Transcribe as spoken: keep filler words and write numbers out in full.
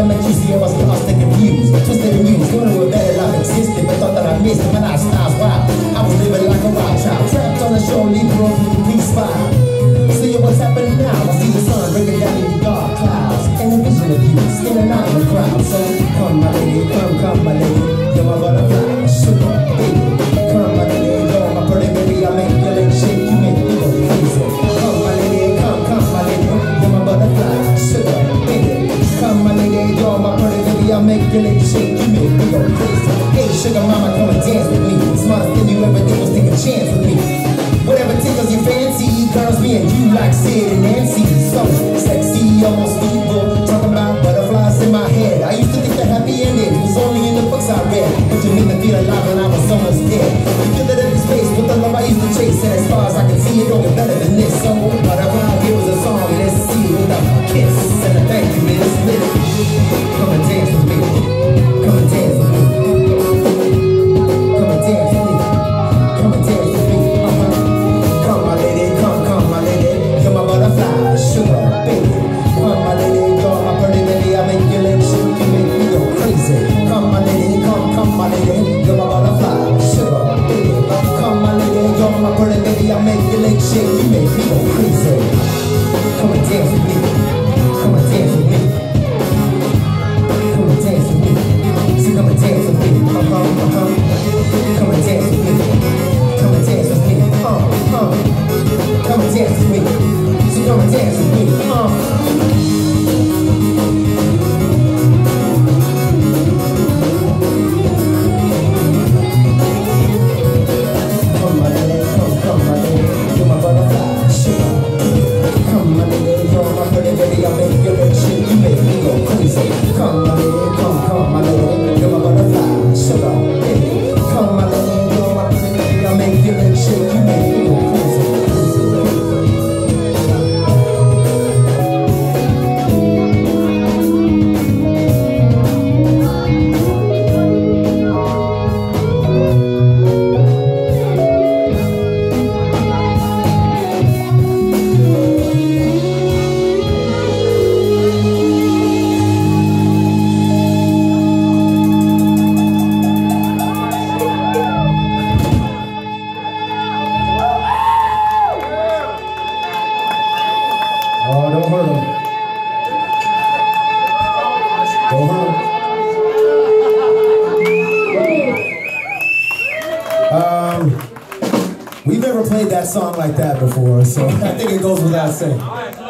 met you, see I was lost and confused, twisted and used, wondering what better life existed, but thought that I missed it. My lifestyle's wild. I was living like a wild child, trapped on the shore, leave broke with the peace fire. See what's happening now? I see the sun breaking down in the dark clouds, and a vision of you standing out in the crowd. So come, my lady, come, come, my lady, you're my butterfly, sugar, baby. Come, my lady, you're my pretty baby. I make your legs shake, you make me go crazy. Come, my lady, come, come, my lady, you're my butterfly, sugar, baby. Come, my lady, you're my pretty baby. I make your legs shake, you make me go crazy. Hey, sugar mama, come and dance with me. Smartest thing you ever did was take a chance with me. Whatever tickles your fancy, girls, me and you like Sid and Nancy. So sexy, almost evil, talking about butterflies in my head. I used to think the happy ending was only in the books I read, but you made me feel alive when I was almost dead. You feel it in this space with the love I used to chase, and as far as I can see, it don't get better than this. So whatever I hear is a song, and let's see it without a kiss. And a thank you, Miss Willy. Come and dance with me. Come and dance with me. Come and dance with me. Come and dance with me. Uh-huh. Come, my lady, come, come, my lady. You're my butterfly, sugar, baby. Come, my lady, you're my pretty lady. I make your legs shake, you make me go crazy. Come, my lady, come, come, my lady. You're my butterfly, sugar, baby. Come, my lady, you're my pretty lady. I make your legs shake, you make me go crazy. Come and dance with me. Come and dance with me. Come and dance with me. So come and dance with me. Uh-huh, uh-huh. Come and dance with me. Come and dance with me. Uh, uh. Come and dance with me. So come and dance with me. Uh. Come, my lady, come, come, my lady. You're my butterfly, sugar. Come, my lady, you're my pretty lady. I make your legs shake, you make me go crazy. Come, my lady, come, come, my lady. You're my butterfly, sugar, baby. Come, my lady, you're my pretty lady. I make your legs shake, you make me go crazy. Oh, don't hurt him. Don't hurt him. Um, we've never played that song like that before, so I think it goes without saying.